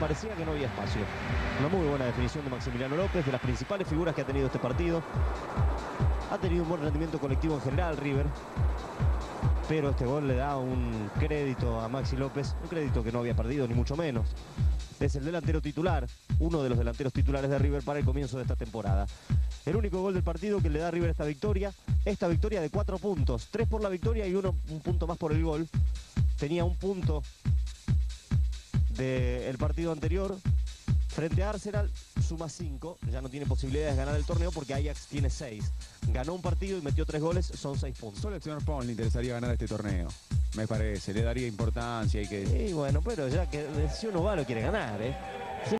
parecía que no había espacio. Una muy buena definición de Maximiliano López, de las principales figuras que ha tenido este partido. Ha tenido un buen rendimiento colectivo en general River, pero este gol le da un crédito a Maxi López, un crédito que no había perdido ni mucho menos. Es el delantero titular, uno de los delanteros titulares de River para el comienzo de esta temporada. El único gol del partido que le da a River esta victoria de 4 puntos, 3 por la victoria y un punto más por el gol. Tenía un punto del partido anterior frente a Arsenal, suma 5, ya no tiene posibilidades de ganar el torneo porque Ajax tiene 6. Ganó un partido y metió 3 goles, son 6 puntos. Solo al señor Pons le interesaría ganar este torneo, me parece, le daría importancia y que... Y bueno, pero ya que si uno va lo quiere ganar, ¿eh?